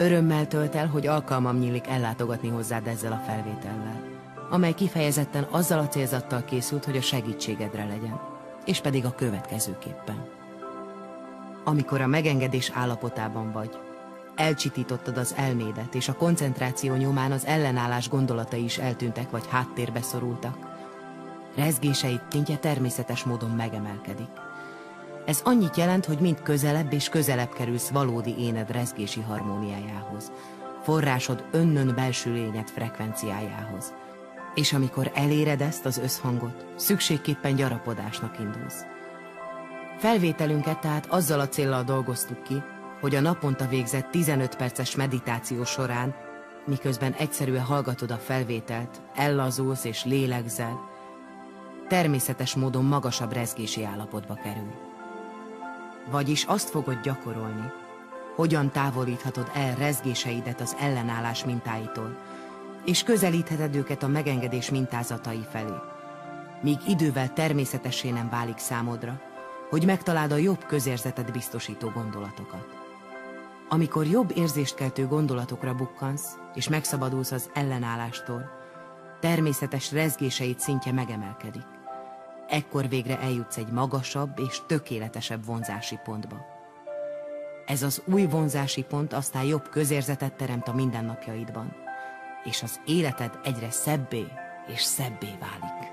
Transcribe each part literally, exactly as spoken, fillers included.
Örömmel tölt el, hogy alkalmam nyílik ellátogatni hozzád ezzel a felvétellel, amely kifejezetten azzal a célzattal készült, hogy a segítségedre legyen, és pedig a következőképpen. Amikor a megengedés állapotában vagy, elcsitítottad az elmédet, és a koncentráció nyomán az ellenállás gondolatai is eltűntek vagy háttérbe szorultak, rezgéseid szintje természetes módon megemelkedik. Ez annyit jelent, hogy mind közelebb és közelebb kerülsz valódi éned rezgési harmóniájához, forrásod önnön belső lényed frekvenciájához. És amikor eléred ezt az összhangot, szükségképpen gyarapodásnak indulsz. Felvételünket tehát azzal a céllal dolgoztuk ki, hogy a naponta végzett tizenöt perces meditáció során, miközben egyszerűen hallgatod a felvételt, ellazulsz és lélegzel, természetes módon magasabb rezgési állapotba kerül. Vagyis azt fogod gyakorolni, hogyan távolíthatod el rezgéseidet az ellenállás mintáitól, és közelítheted őket a megengedés mintázatai felé, míg idővel természetessé nem válik számodra, hogy megtaláld a jobb közérzetet biztosító gondolatokat. Amikor jobb érzést keltő gondolatokra bukkansz, és megszabadulsz az ellenállástól, természetes rezgéseid szintje megemelkedik. Ekkor végre eljutsz egy magasabb és tökéletesebb vonzási pontba. Ez az új vonzási pont aztán jobb közérzetet teremt a mindennapjaidban, és az életed egyre szebbé és szebbé válik.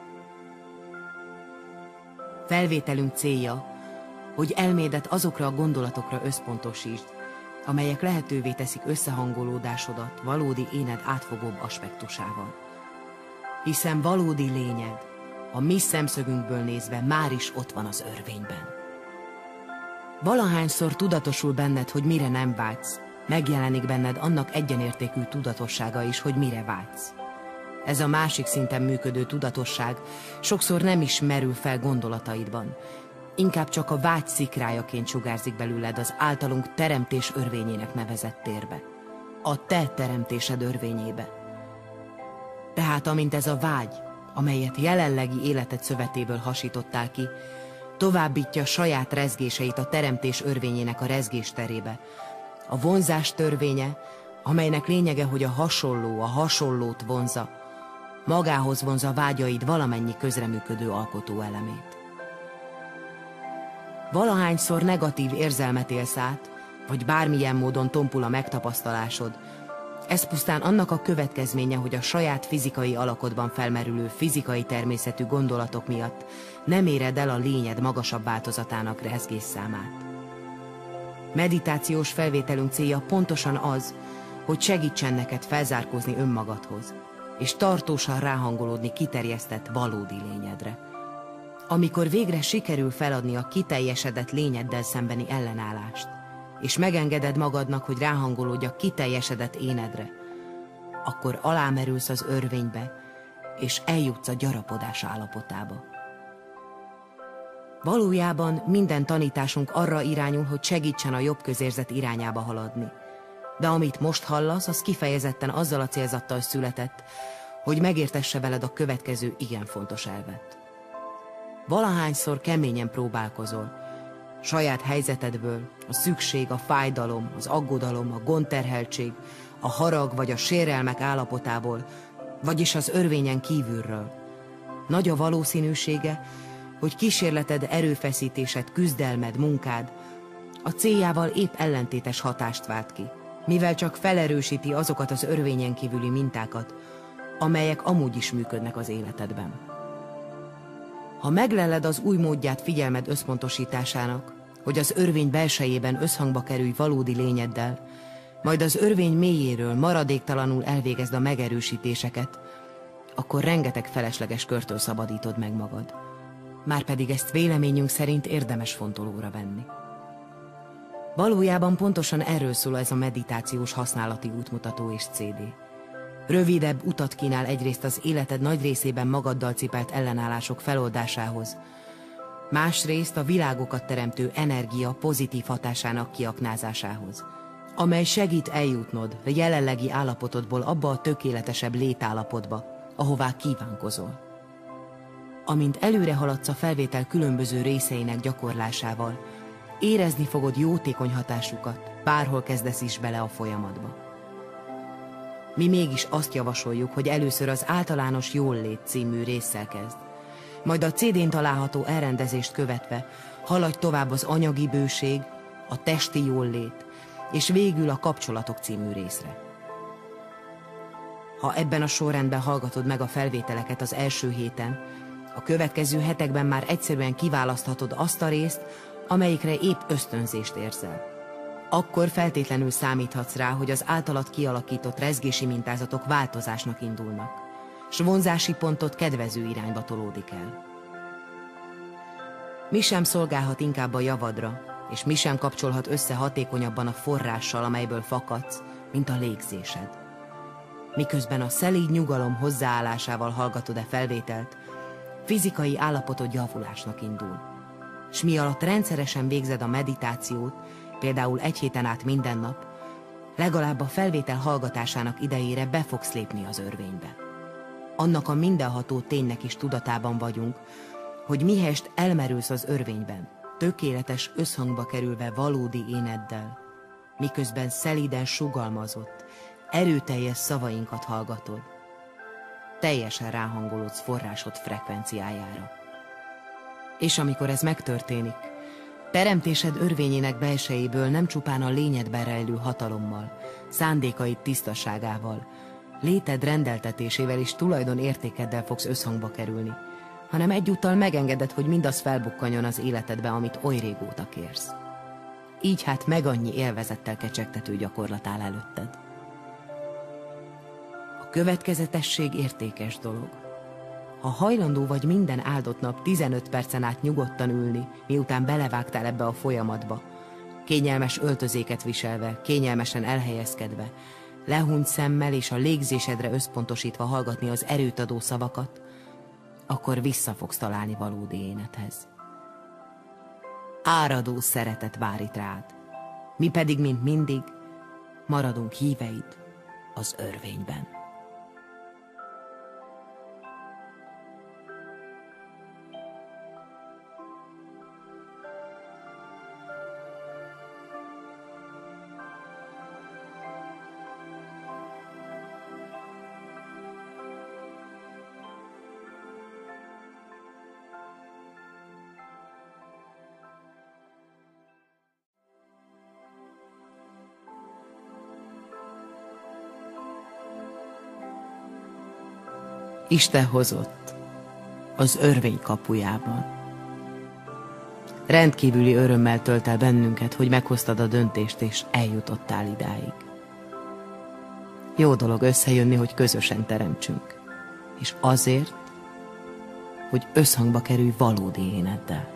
Felvételünk célja, hogy elmédet azokra a gondolatokra összpontosítsd, amelyek lehetővé teszik összehangolódásodat valódi éned átfogóbb aspektusával. Hiszen valódi lényed, a mi szemszögünkből nézve már is ott van az örvényben. Valahányszor tudatosul benned, hogy mire nem vágysz, megjelenik benned annak egyenértékű tudatossága is, hogy mire vágysz. Ez a másik szinten működő tudatosság sokszor nem is merül fel gondolataidban, inkább csak a vágy szikrájaként sugárzik belőled az általunk teremtés örvényének nevezett térbe, a te teremtésed örvényébe. Tehát amint ez a vágy, amelyet jelenlegi életed szövetéből hasítottál ki, továbbítja saját rezgéseit a teremtés örvényének a rezgés terébe, a vonzás törvénye, amelynek lényege, hogy a hasonló a hasonlót vonza, magához vonza vágyaid valamennyi közreműködő alkotó elemét. Valahányszor negatív érzelmet élsz át, vagy bármilyen módon tompul a megtapasztalásod, ez pusztán annak a következménye, hogy a saját fizikai alakodban felmerülő fizikai természetű gondolatok miatt nem éred el a lényed magasabb változatának rezgésszámát. Meditációs felvételünk célja pontosan az, hogy segítsen neked felzárkózni önmagadhoz, és tartósan ráhangolódni kiterjesztett valódi lényedre. Amikor végre sikerül feladni a kiteljesedett lényeddel szembeni ellenállást, és megengeded magadnak, hogy ráhangolódj a kiteljesedett énedre, akkor alámerülsz az örvénybe, és eljutsz a gyarapodás állapotába. Valójában minden tanításunk arra irányul, hogy segítsen a jobb közérzet irányába haladni. De amit most hallasz, az kifejezetten azzal a célzattal született, hogy megértesse veled a következő igen fontos elvet. Valahányszor keményen próbálkozol, saját helyzetedből, a szükség, a fájdalom, az aggodalom, a gondterheltség, a harag vagy a sérelmek állapotából, vagyis az örvényen kívülről. Nagy a valószínűsége, hogy kísérleted, erőfeszítésed, küzdelmed, munkád a céljával épp ellentétes hatást vált ki, mivel csak felerősíti azokat az örvényen kívüli mintákat, amelyek amúgy is működnek az életedben. Ha megleled az új módját figyelmed összpontosításának, hogy az örvény belsejében összhangba kerülj valódi lényeddel, majd az örvény mélyéről maradéktalanul elvégezd a megerősítéseket, akkor rengeteg felesleges körtől szabadítod meg magad. Márpedig ezt véleményünk szerint érdemes fontolóra venni. Valójában pontosan erről szól ez a meditációs használati útmutató és cé dé. Rövidebb utat kínál egyrészt az életed nagy részében magaddal cipelt ellenállások feloldásához, másrészt a világokat teremtő energia pozitív hatásának kiaknázásához, amely segít eljutnod a jelenlegi állapotodból abba a tökéletesebb létállapotba, ahová kívánkozol. Amint előre haladsz a felvétel különböző részeinek gyakorlásával, Érezni fogod jótékony hatásukat, bárhol kezdesz is bele a folyamatba. Mi mégis azt javasoljuk, hogy először az Általános Jólét című résszel kezd. Majd a cé dén található elrendezést követve haladj tovább az anyagi bőség, a testi jólét, és végül a Kapcsolatok című részre. Ha ebben a sorrendben hallgatod meg a felvételeket az első héten, a következő hetekben már egyszerűen kiválaszthatod azt a részt, amelyikre épp ösztönzést érzel. Akkor feltétlenül számíthatsz rá, hogy az általad kialakított rezgési mintázatok változásnak indulnak, s vonzási pontot kedvező irányba tolódik el. Mi sem szolgálhat inkább a javadra, és mi sem kapcsolhat össze hatékonyabban a forrással, amelyből fakadsz, mint a légzésed. Miközben a szelíd nyugalom hozzáállásával hallgatod-e felvételt, fizikai állapotod javulásnak indul. S mi alatt rendszeresen végzed a meditációt, például egy héten át minden nap, legalább a felvétel hallgatásának idejére be fogsz lépni az örvénybe. Annak a mindenható ténynek is tudatában vagyunk, hogy mihelyest elmerülsz az örvényben, tökéletes összhangba kerülve valódi éneddel, miközben szelíden sugalmazott, erőteljes szavainkat hallgatod, teljesen ráhangolódsz forrásod frekvenciájára. És amikor ez megtörténik, teremtésed örvényének belsejéből nem csupán a lényedben rejlő hatalommal, szándékaid tisztaságával, léted rendeltetésével és tulajdon értékeddel fogsz összhangba kerülni, hanem egyúttal megengeded, hogy mindaz felbukkanjon az életedbe, amit oly régóta kérsz. Így hát meg annyi élvezettel kecsegtető gyakorlat áll előtted. A következetesség értékes dolog. Ha hajlandó vagy minden áldott nap tizenöt percen át nyugodtan ülni, miután belevágtál ebbe a folyamatba, kényelmes öltözéket viselve, kényelmesen elhelyezkedve, lehúnyt szemmel és a légzésedre összpontosítva hallgatni az erőt adó szavakat, akkor vissza fogsz találni valódi énedhez. Áradó szeretet vár itt rád, mi pedig, mint mindig, maradunk híveid az örvényben. Isten hozott az örvény kapujában. Rendkívüli örömmel tölt el bennünket, hogy meghoztad a döntést, és eljutottál idáig. Jó dolog összejönni, hogy közösen teremtsünk, és azért, hogy összhangba kerülj valódi éneddel.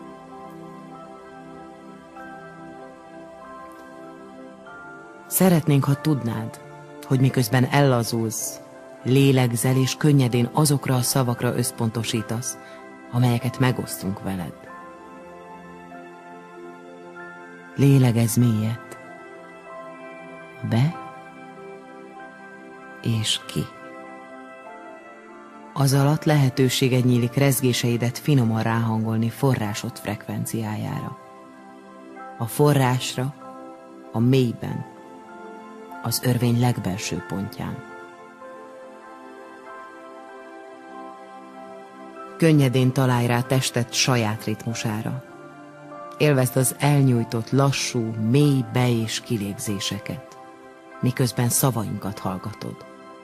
Szeretnénk, ha tudnád, hogy miközben ellazulsz, lélegzel és könnyedén azokra a szavakra összpontosítasz, amelyeket megosztunk veled. Lélegezz mélyet, be és ki. Az alatt lehetőséged nyílik rezgéseidet finoman ráhangolni forrásod frekvenciájára. A forrásra, a mélyben, az örvény legbelső pontján. Könnyedén találj rá tested saját ritmusára. Élvezd az elnyújtott, lassú, mély be- és kilégzéseket, miközben szavainkat hallgatod.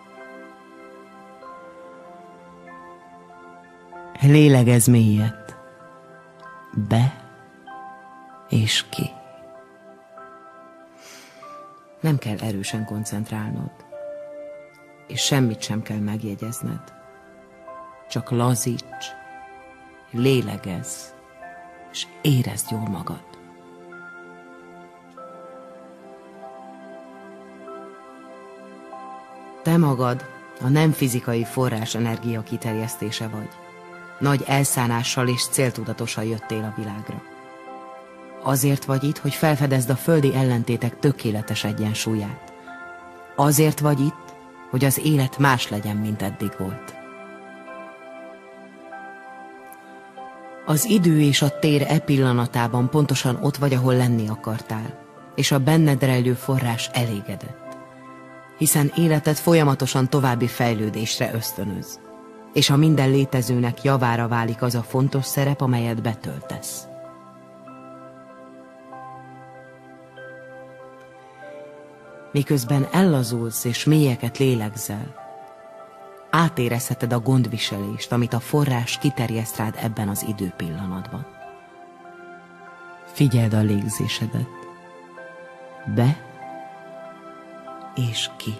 Lélegezz mélyet, be és ki. Nem kell erősen koncentrálnod, és semmit sem kell megjegyezned. Csak lazíts, lélegezz, és érezd jól magad. Te magad a nem fizikai forrás energia kiterjesztése vagy. Nagy elszánással és céltudatosan jöttél a világra. Azért vagy itt, hogy felfedezd a földi ellentétek tökéletes egyensúlyát. Azért vagy itt, hogy az élet más legyen, mint eddig volt. Az idő és a tér e pillanatában pontosan ott vagy, ahol lenni akartál, és a benned rejlő forrás elégedett, hiszen életed folyamatosan további fejlődésre ösztönöz, és a minden létezőnek javára válik az a fontos szerep, amelyet betöltesz. Miközben ellazulsz és mélyeket lélegzel, átérezheted a gondviselést, amit a forrás kiterjeszt rád ebben az időpillanatban. Figyeld a légzésedet. Be és ki.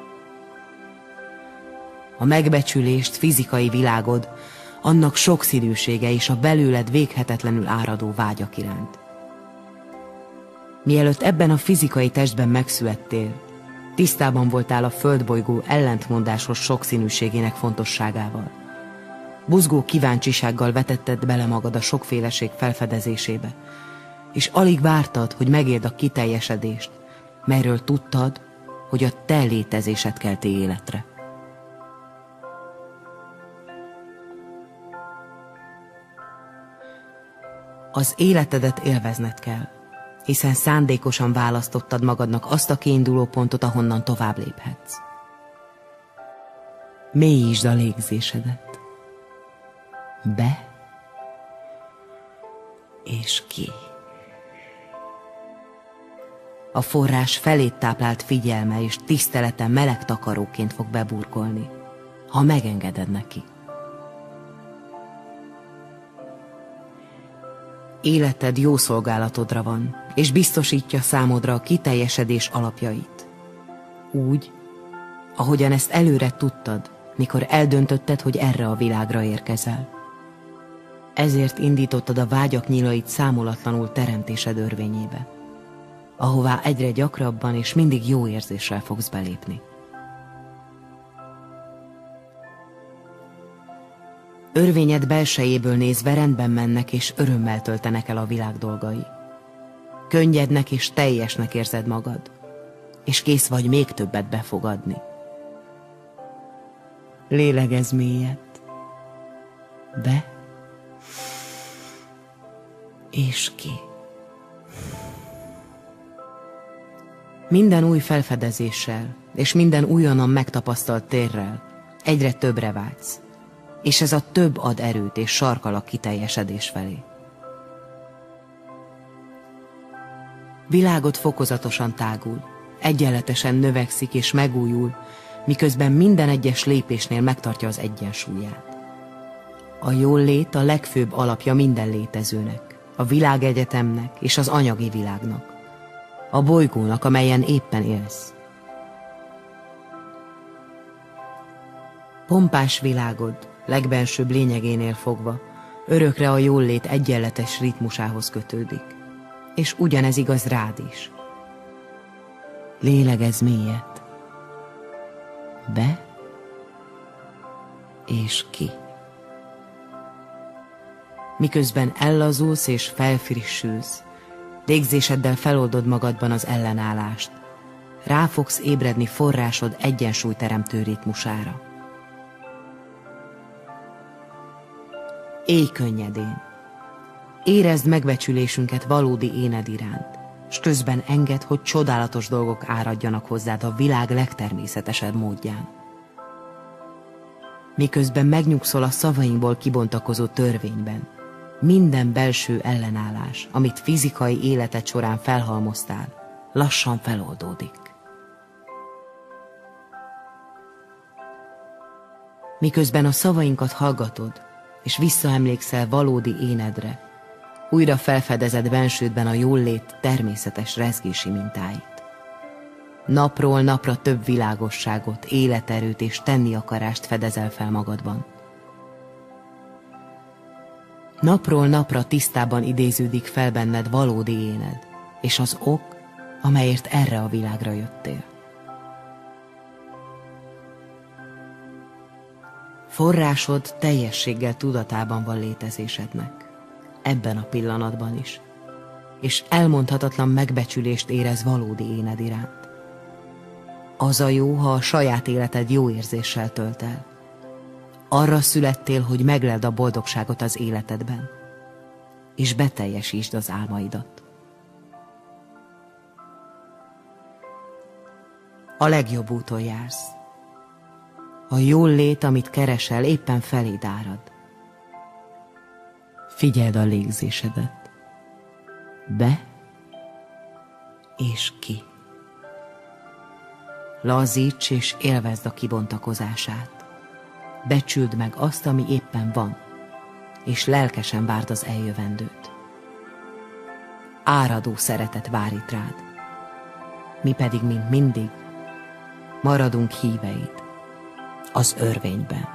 A megbecsülést, fizikai világod, annak sokszínűsége és a belőled véghetetlenül áradó vágyak iránt. Mielőtt ebben a fizikai testben megszülettél, tisztában voltál a földbolygó ellentmondásos sokszínűségének fontosságával. Buzgó kíváncsisággal vetetted bele magad a sokféleség felfedezésébe, és alig vártad, hogy megérd a kiteljesedést, melyről tudtad, hogy a te létezésed kelti életre. Az életedet élvezned kell, hiszen szándékosan választottad magadnak azt a kiinduló pontot, ahonnan tovább léphetsz. Mélyítsd a légzésedet. Be és ki. A forrás felét táplált figyelme és tisztelete meleg takaróként fog beburkolni, ha megengeded neki. Életed jó szolgálatodra van, és biztosítja számodra a kiteljesedés alapjait. Úgy, ahogyan ezt előre tudtad, mikor eldöntötted, hogy erre a világra érkezel. Ezért indítottad a vágyak nyílait számolatlanul teremtésed örvényébe, ahová egyre gyakrabban és mindig jó érzéssel fogsz belépni. Örvényed belsejéből nézve rendben mennek és örömmel töltenek el a világ dolgai. Könnyednek és teljesnek érzed magad, és kész vagy még többet befogadni. Lélegezz mélyet. Be és ki. Minden új felfedezéssel és minden újonnan megtapasztalt térrel egyre többre vágysz, és ez a több ad erőt és sarkal a kiteljesedés felé. Világod fokozatosan tágul, egyenletesen növekszik és megújul, miközben minden egyes lépésnél megtartja az egyensúlyát. A jólét a legfőbb alapja minden létezőnek, a világegyetemnek és az anyagi világnak, a bolygónak, amelyen éppen élsz. Pompás világod legbensőbb lényegénél fogva örökre a jólét egyenletes ritmusához kötődik, és ugyanez igaz rád is. Lélegezz mélyet. Be és ki. Miközben ellazulsz és felfrissülsz, légzéseddel feloldod magadban az ellenállást, rá fogsz ébredni forrásod egyensúlyteremtő ritmusára. Élj könnyedén. Érezd megbecsülésünket valódi éned iránt, s közben engedd, hogy csodálatos dolgok áradjanak hozzád a világ legtermészetesebb módján. Miközben megnyugszol a szavainkból kibontakozó törvényben, minden belső ellenállás, amit fizikai életed során felhalmoztál, lassan feloldódik. Miközben a szavainkat hallgatod, és visszaemlékszel valódi énedre, újra felfedezed bensődben a jólét természetes rezgési mintáit. Napról napra több világosságot, életerőt és tenni akarást fedezel fel magadban. Napról napra tisztában idéződik fel benned valódi éned, és az ok, amelyért erre a világra jöttél. Forrásod teljességgel tudatában van létezésednek, ebben a pillanatban is, és elmondhatatlan megbecsülést érez valódi éned iránt. Az a jó, ha a saját életed jó érzéssel tölt el. Arra születtél, hogy megleld a boldogságot az életedben, és beteljesítsd az álmaidat. A legjobb úton jársz. A jól lét, amit keresel, éppen feléd árad. Figyeld a légzésedet. Be és ki. Lazíts és élvezd a kibontakozását. Becsüld meg azt, ami éppen van, és lelkesen várd az eljövendőt. Áradó szeretet vár itt rád. Mi pedig, mint mindig, maradunk híveid az örvényben.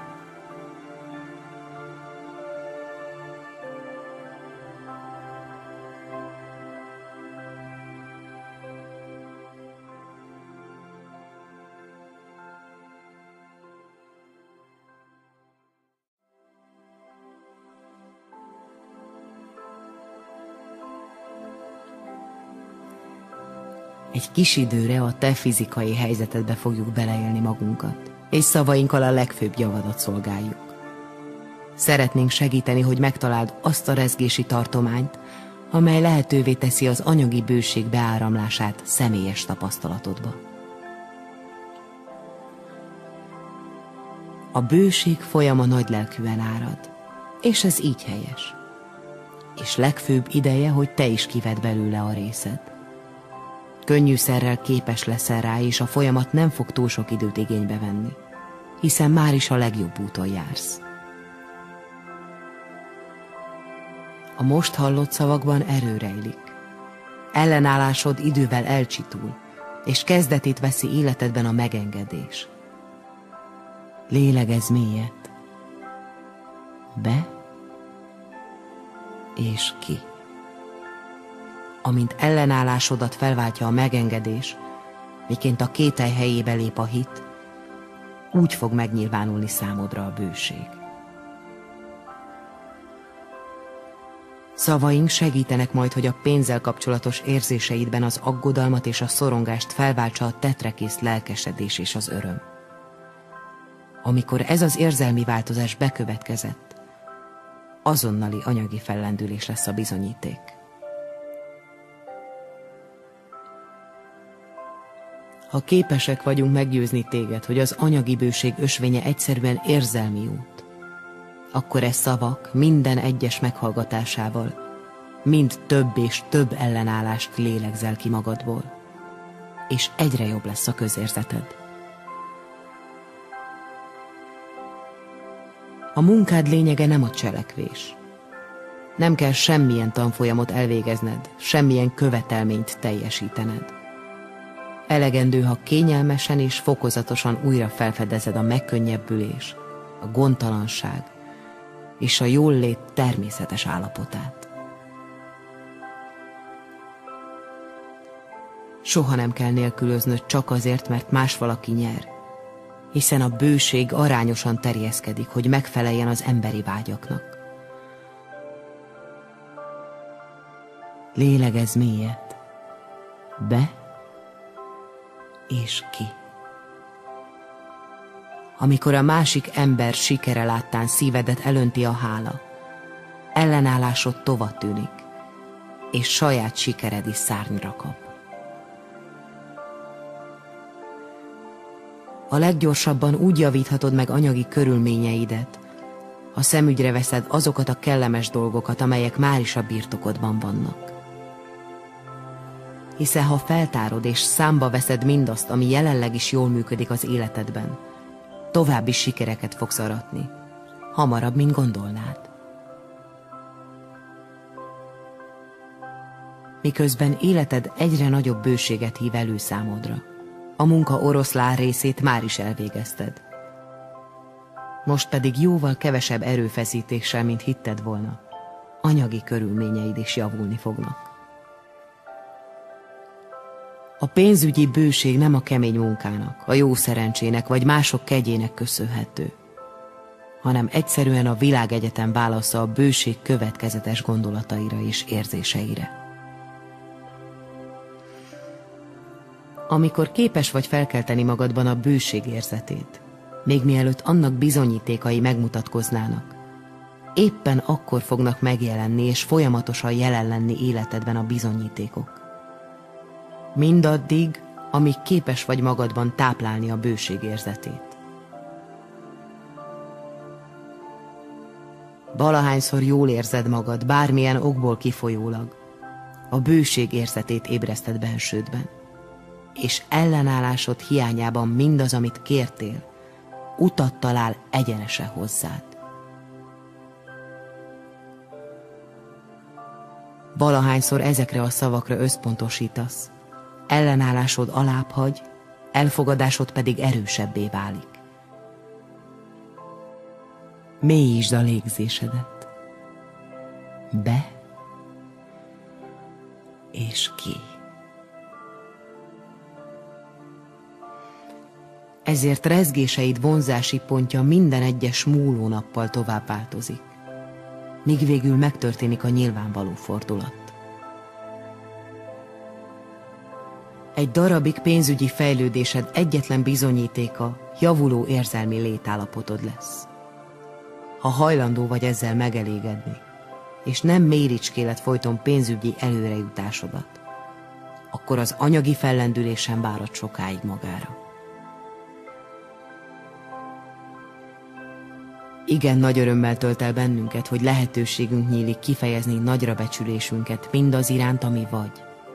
Egy kis időre a te fizikai helyzetedbe fogjuk beleélni magunkat, és szavainkkal a legfőbb javadat szolgáljuk. Szeretnénk segíteni, hogy megtaláld azt a rezgési tartományt, amely lehetővé teszi az anyagi bőség beáramlását személyes tapasztalatodba. A bőség folyama nagylelkűen árad, és ez így helyes. És legfőbb ideje, hogy te is kivedd belőle a részed. Könnyűszerrel képes leszel rá, és a folyamat nem fog túl sok időt igénybe venni, hiszen már is a legjobb úton jársz. A most hallott szavakban erő rejlik. Ellenállásod idővel elcsitul, és kezdetét veszi életedben a megengedés. Lélegezz mélyet. Be és ki. Amint ellenállásodat felváltja a megengedés, miként a kételj helyébe lép a hit, úgy fog megnyilvánulni számodra a bőség. Szavaink segítenek majd, hogy a pénzzel kapcsolatos érzéseidben az aggodalmat és a szorongást felváltsa a tetrekész lelkesedés és az öröm. Amikor ez az érzelmi változás bekövetkezett, azonnali anyagi fellendülés lesz a bizonyíték. Ha képesek vagyunk meggyőzni téged, hogy az anyagi bőség ösvénye egyszerűen érzelmi út, akkor e szavak minden egyes meghallgatásával mind több és több ellenállást lélegzel ki magadból, és egyre jobb lesz a közérzeted. A munkád lényege nem a cselekvés. Nem kell semmilyen tanfolyamot elvégezned, semmilyen követelményt teljesítened. Elegendő, ha kényelmesen és fokozatosan újra felfedezed a megkönnyebbülés, a gondtalanság és a jólét természetes állapotát. Soha nem kell nélkülöznöd csak azért, mert más valaki nyer, hiszen a bőség arányosan terjeszkedik, hogy megfeleljen az emberi vágyaknak. Lélegezz mélyet, be és ki. Amikor a másik ember sikere láttán szívedet elönti a hála, ellenállásod tova tűnik, és saját sikered is szárnyra kap. A leggyorsabban úgy javíthatod meg anyagi körülményeidet, ha szemügyre veszed azokat a kellemes dolgokat, amelyek már is a birtokodban vannak. Hiszen ha feltárod és számba veszed mindazt, ami jelenleg is jól működik az életedben, további sikereket fogsz aratni, hamarabb, mint gondolnád. Miközben életed egyre nagyobb bőséget hív elő számodra, a munka oroszlán részét már is elvégezted. Most pedig jóval kevesebb erőfeszítéssel, mint hitted volna, anyagi körülményeid is javulni fognak. A pénzügyi bőség nem a kemény munkának, a jó szerencsének vagy mások kegyének köszönhető, hanem egyszerűen a világegyetem válasza a bőség következetes gondolataira és érzéseire. Amikor képes vagy felkelteni magadban a bőség érzetét, még mielőtt annak bizonyítékai megmutatkoznának, éppen akkor fognak megjelenni és folyamatosan jelen lenni életedben a bizonyítékok. Mindaddig, amíg képes vagy magadban táplálni a bőség érzetét. Valahányszor jól érzed magad, bármilyen okból kifolyólag, a bőség érzetét ébreszted bensődben, és ellenállásod hiányában mindaz, amit kértél, utat talál egyenesen hozzád. Valahányszor ezekre a szavakra összpontosítasz, ellenállásod alább hagy, elfogadásod pedig erősebbé válik. Mélyítsd a légzésedet. Be és ki. Ezért rezgéseid vonzási pontja minden egyes múlónappal tovább változik, míg végül megtörténik a nyilvánvaló fordulat. Egy darabig pénzügyi fejlődésed egyetlen bizonyítéka javuló érzelmi létállapotod lesz. Ha hajlandó vagy ezzel megelégedni, és nem méricskéled folyton pénzügyi előrejutásodat, akkor az anyagi fellendülés sem várhat sokáig magára. Igen nagy örömmel tölt el bennünket, hogy lehetőségünk nyílik kifejezni nagyra becsülésünket mindaz iránt, ami vagy.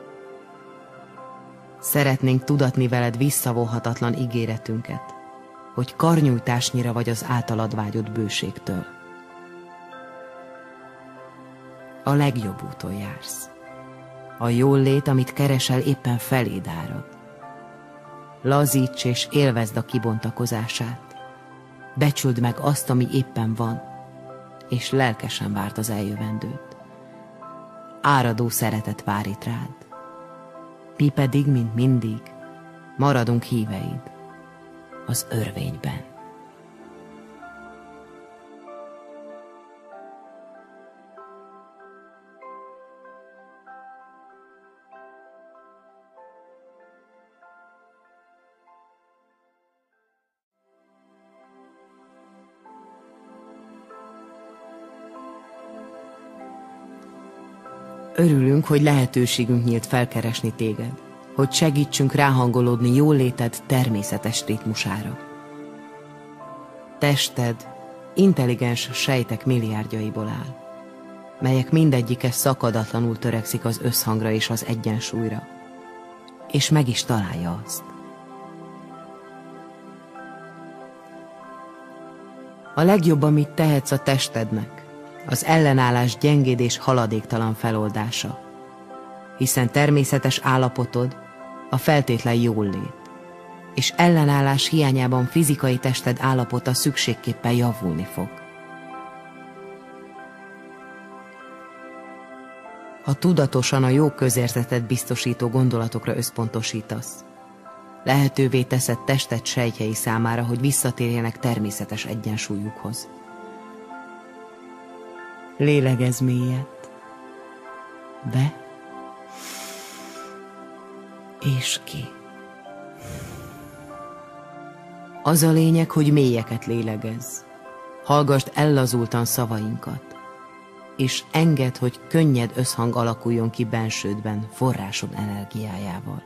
Szeretnénk tudatni veled visszavonhatatlan ígéretünket, hogy karnyújtásnyira vagy az általad vágyott bőségtől. A legjobb úton jársz. A jólét, amit keresel, éppen feléd árad. Lazíts és élvezd a kibontakozását. Becsüld meg azt, ami éppen van, és lelkesen várt az eljövendőt. Áradó szeretet vár itt rád. Mi pedig, mint mindig, maradunk híveid az örvényben. Örülünk, hogy lehetőségünk nyílt felkeresni téged, hogy segítsünk ráhangolódni jóléted természetes ritmusára. Tested intelligens sejtek milliárdjaiból áll, melyek mindegyike szakadatlanul törekszik az összhangra és az egyensúlyra, és meg is találja azt. A legjobb, amit tehetsz a testednek, az ellenállás gyengéd és haladéktalan feloldása, hiszen természetes állapotod a feltétlen jólét, és ellenállás hiányában fizikai tested állapota szükségképpen javulni fog. Ha tudatosan a jó közérzetet biztosító gondolatokra összpontosítasz, lehetővé teszed tested sejtjei számára, hogy visszatérjenek természetes egyensúlyukhoz. Lélegezz mélyet, be és ki. Az a lényeg, hogy mélyeket lélegezz. Hallgasd ellazultan szavainkat, és engedd, hogy könnyed összhang alakuljon ki bensődben forrásod energiájával.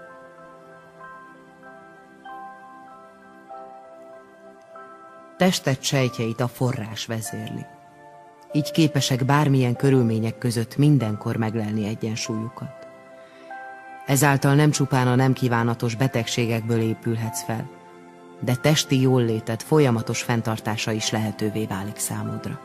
Tested sejtjeit a forrás vezérli. Így képesek bármilyen körülmények között mindenkor meglelni egyensúlyukat. Ezáltal nem csupán a nem kívánatos betegségekből épülhetsz fel, de testi jólléted folyamatos fenntartása is lehetővé válik számodra.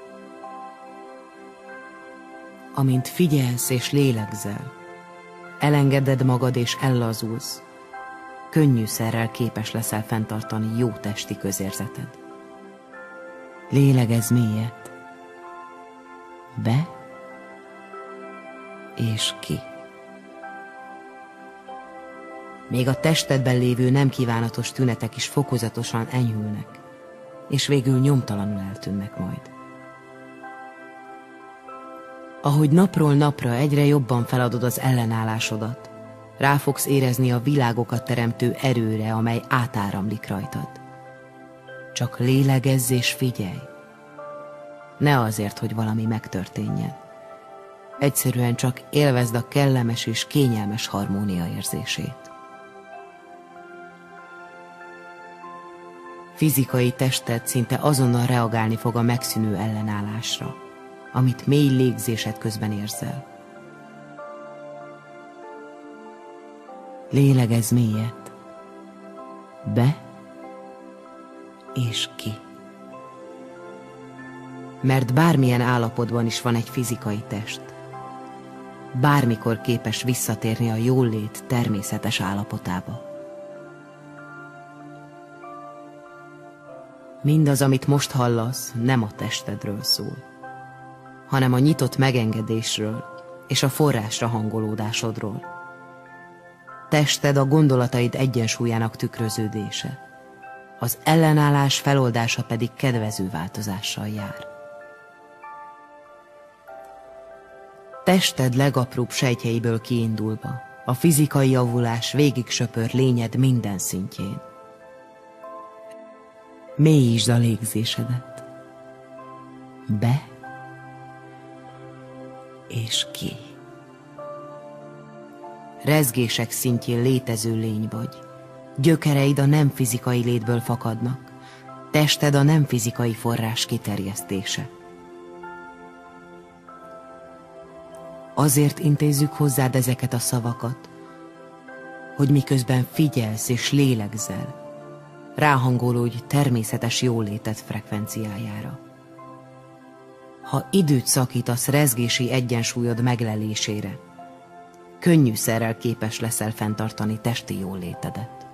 Amint figyelsz és lélegzel, elengeded magad és ellazulsz, könnyűszerrel képes leszel fenntartani jó testi közérzeted. Lélegezz mélyet, be és ki. Még a testedben lévő nem kívánatos tünetek is fokozatosan enyhülnek, és végül nyomtalanul eltűnnek majd. Ahogy napról napra egyre jobban feladod az ellenállásodat, rá fogsz érezni a világokat teremtő erőre, amely átáramlik rajtad. Csak lélegezz és figyelj. Ne azért, hogy valami megtörténjen. Egyszerűen csak élvezd a kellemes és kényelmes harmónia érzését. Fizikai tested szinte azonnal reagálni fog a megszűnő ellenállásra, amit mély légzésed közben érzel. Lélegezz mélyet. Be és ki. Mert bármilyen állapotban is van egy fizikai test. Bármikor képes visszatérni a jólét természetes állapotába. Mindaz, amit most hallasz, nem a testedről szól, hanem a nyitott megengedésről és a forrásra hangolódásodról. Tested a gondolataid egyensúlyának tükröződése, az ellenállás feloldása pedig kedvező változással jár. Tested legapróbb sejtjeiből kiindulva, a fizikai javulás végig söpör lényed minden szintjén. Mélyítsd a légzésedet. Be és ki. Rezgések szintjén létező lény vagy. Gyökereid a nem fizikai létből fakadnak. Tested a nem fizikai forrás kiterjesztése. Azért intézzük hozzád ezeket a szavakat, hogy miközben figyelsz és lélegzel, ráhangolódj természetes jóléted frekvenciájára. Ha időt szakítasz rezgési egyensúlyod meglelésére, könnyűszerrel képes leszel fenntartani testi jólétedet.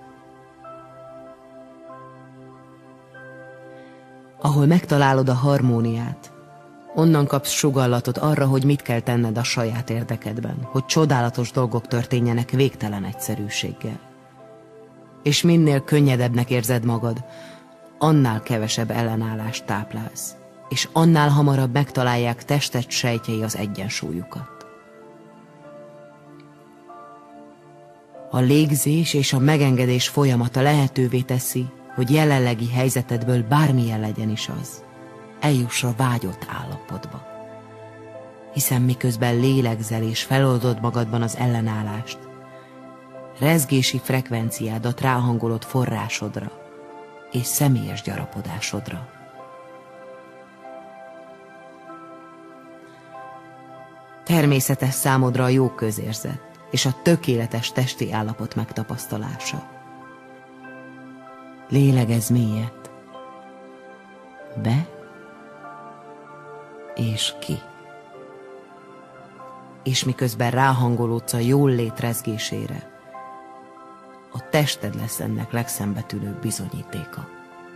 Ahol megtalálod a harmóniát, onnan kapsz sugallatot arra, hogy mit kell tenned a saját érdekedben, hogy csodálatos dolgok történjenek végtelen egyszerűséggel. És minél könnyedebbnek érzed magad, annál kevesebb ellenállást táplálsz, és annál hamarabb megtalálják tested sejtjei az egyensúlyukat. A légzés és a megengedés folyamata lehetővé teszi, hogy jelenlegi helyzetedből bármilyen legyen is az, eljuss a vágyott állapotba. Hiszen miközben lélegzel és feloldod magadban az ellenállást, rezgési frekvenciádat ráhangolod forrásodra és személyes gyarapodásodra. Természetes számodra a jó közérzet és a tökéletes testi állapot megtapasztalása. Lélegezz mélyet. Be és ki. És miközben ráhangolódsz a jól lét rezgésére, a tested lesz ennek legszembetűnőbb bizonyítéka.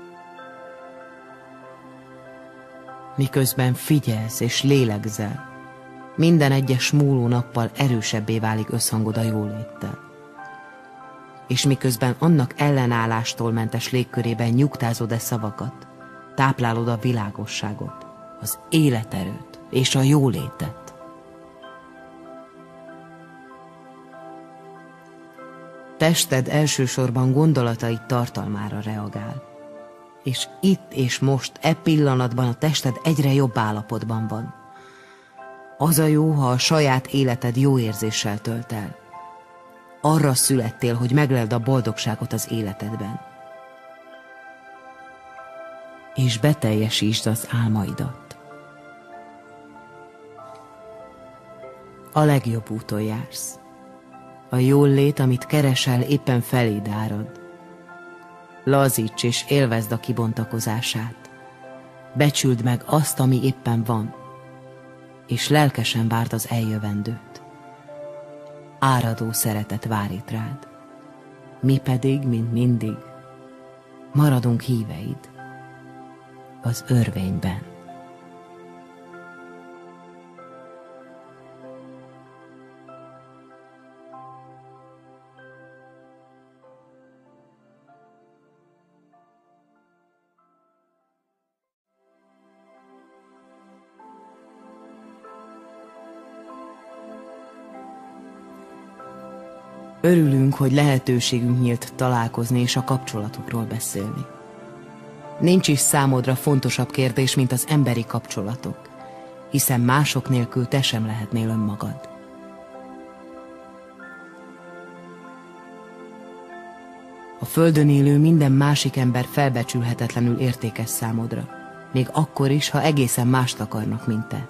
Miközben figyelsz és lélegzel, minden egyes múló nappal erősebbé válik összhangod a jóléttel. És miközben annak ellenállástól mentes légkörében nyugtázod e szavakat, táplálod a világosságot, az életerőt és a jólétet. Tested elsősorban gondolataid tartalmára reagál, és itt és most, e pillanatban a tested egyre jobb állapotban van. Az a jó, ha a saját életed jó érzéssel tölt el. Arra születtél, hogy megleld a boldogságot az életedben. És beteljesítsd az álmaidat. A legjobb úton jársz. A jólét, amit keresel, éppen feléd árad. Lazíts és élvezd a kibontakozását. Becsüld meg azt, ami éppen van, és lelkesen várd az eljövendőt. Áradó szeretet vár itt rád. Mi pedig, mint mindig, maradunk híveid az örvényben. Örülünk, hogy lehetőségünk nyílt találkozni és a kapcsolatokról beszélni. Nincs is számodra fontosabb kérdés, mint az emberi kapcsolatok, hiszen mások nélkül te sem lehetnél önmagad. A földön élő minden másik ember felbecsülhetetlenül értékes számodra, még akkor is, ha egészen mást akarnak, mint te.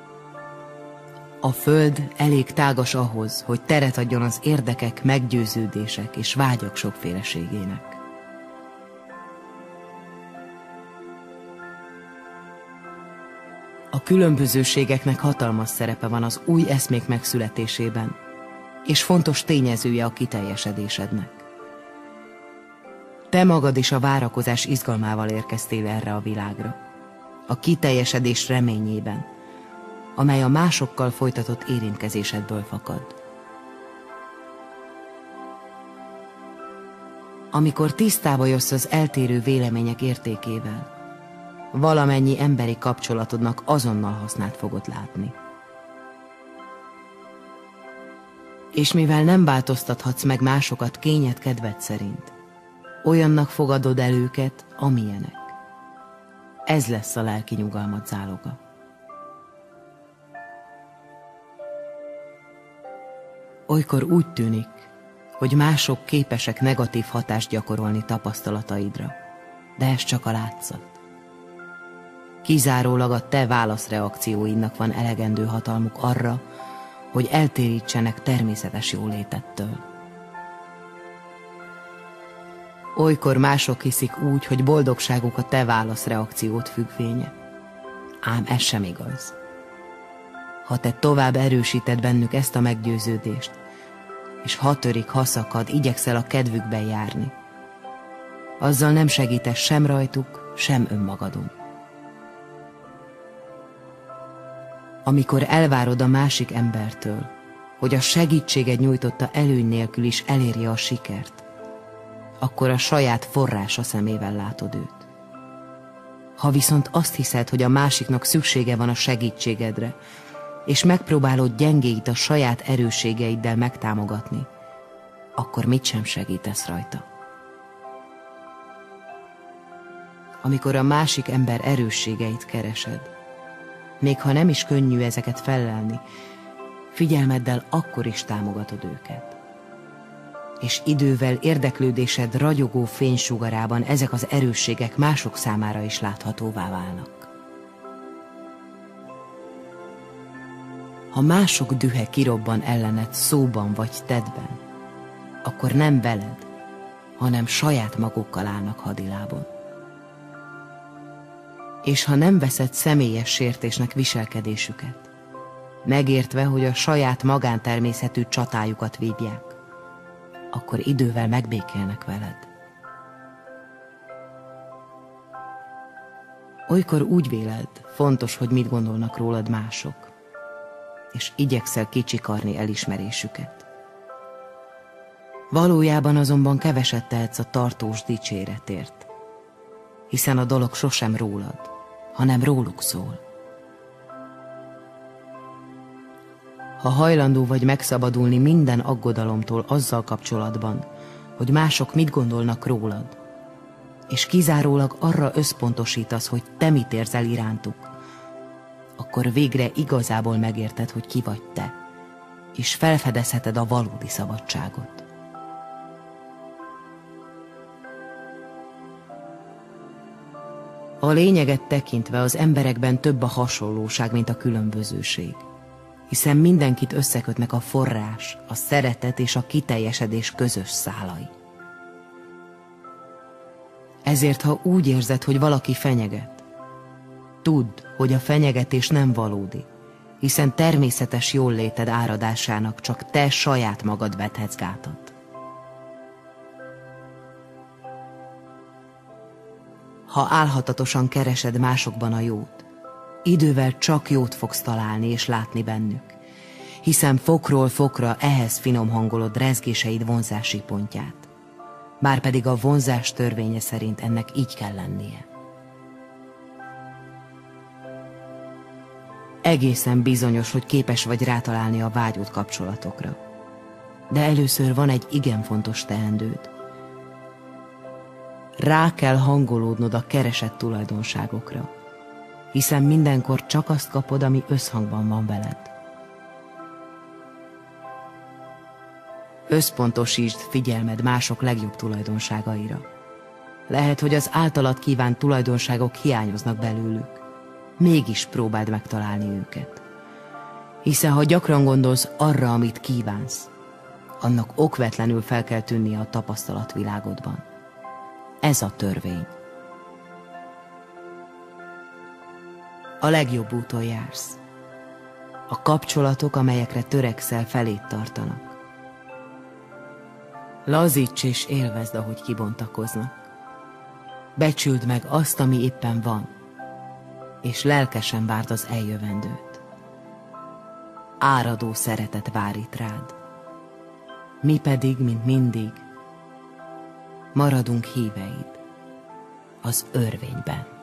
A föld elég tágas ahhoz, hogy teret adjon az érdekek, meggyőződések és vágyak sokféleségének. A különbözőségeknek hatalmas szerepe van az új eszmék megszületésében, és fontos tényezője a kiteljesedésednek. Te magad is a várakozás izgalmával érkeztél erre a világra, a kiteljesedés reményében, amely a másokkal folytatott érintkezésedből fakad. Amikor tisztába jössz az eltérő vélemények értékével, valamennyi emberi kapcsolatodnak azonnal hasznát fogod látni. És mivel nem változtathatsz meg másokat kényed kedved szerint, olyannak fogadod el őket, amilyenek. Ez lesz a lelki nyugalmad záloga. Olykor úgy tűnik, hogy mások képesek negatív hatást gyakorolni tapasztalataidra, de ez csak a látszat. Kizárólag a te válaszreakcióidnak van elegendő hatalmuk arra, hogy eltérítsenek természetes jólétettől. Olykor mások hiszik úgy, hogy boldogságuk a te válaszreakciót függvénye. Ám ez sem igaz. Ha te tovább erősíted bennük ezt a meggyőződést, és ha törik, ha szakad, igyekszel a kedvükben járni, azzal nem segítesz sem rajtuk, sem önmagadon. Amikor elvárod a másik embertől, hogy a segítséged nyújtotta előny nélkül is elérje a sikert, akkor a saját forrása szemével látod őt. Ha viszont azt hiszed, hogy a másiknak szüksége van a segítségedre, és megpróbálod gyengéit a saját erősségeiddel megtámogatni, akkor mit sem segítesz rajta. Amikor a másik ember erősségeit keresed, még ha nem is könnyű ezeket fellelni, figyelmeddel akkor is támogatod őket. És idővel érdeklődésed ragyogó fénysugarában ezek az erősségek mások számára is láthatóvá válnak. Ha mások dühe kirobban ellened szóban vagy tettben, akkor nem veled, hanem saját magukkal állnak hadilában. És ha nem veszed személyes sértésnek viselkedésüket, megértve, hogy a saját magántermészetű csatájukat vívják, akkor idővel megbékélnek veled. Olykor úgy véled, fontos, hogy mit gondolnak rólad mások, és igyekszel kicsikarni elismerésüket. Valójában azonban keveset tehetsz a tartós dicséretért, hiszen a dolog sosem rólad, hanem róluk szól. Ha hajlandó vagy megszabadulni minden aggodalomtól azzal kapcsolatban, hogy mások mit gondolnak rólad, és kizárólag arra összpontosítasz, hogy te mit érzel irántuk, akkor végre igazából megérted, hogy ki vagy te, és felfedezheted a valódi szabadságot. A lényeget tekintve az emberekben több a hasonlóság, mint a különbözőség, hiszen mindenkit összekötnek a forrás, a szeretet és a kiteljesedés közös szálai. Ezért, ha úgy érzed, hogy valaki fenyeget, tudd, hogy a fenyegetés nem valódi, hiszen természetes jólléted áradásának csak te saját magad vethetsz gátat. Ha álhatatosan keresed másokban a jót, idővel csak jót fogsz találni és látni bennük, hiszen fokról fokra ehhez finom hangolod rezgéseid vonzási pontját, márpedig a vonzás törvénye szerint ennek így kell lennie. Egészen bizonyos, hogy képes vagy rátalálni a vágyott kapcsolatokra, de először van egy igen fontos teendőd. Rá kell hangolódnod a keresett tulajdonságokra, hiszen mindenkor csak azt kapod, ami összhangban van veled. Összpontosítsd figyelmed mások legjobb tulajdonságaira. Lehet, hogy az általad kívánt tulajdonságok hiányoznak belőlük. Mégis próbáld megtalálni őket. Hiszen ha gyakran gondolsz arra, amit kívánsz, annak okvetlenül fel kell tűnnie a tapasztalatvilágodban. Ez a törvény. A legjobb úton jársz. A kapcsolatok, amelyekre törekszel, felét tartanak. Lazíts és élvezd, ahogy kibontakoznak. Becsüld meg azt, ami éppen van, és lelkesen várd az eljövendőt. Áradó szeretet vár itt rád. Mi pedig, mint mindig, maradunk híveid az örvényben.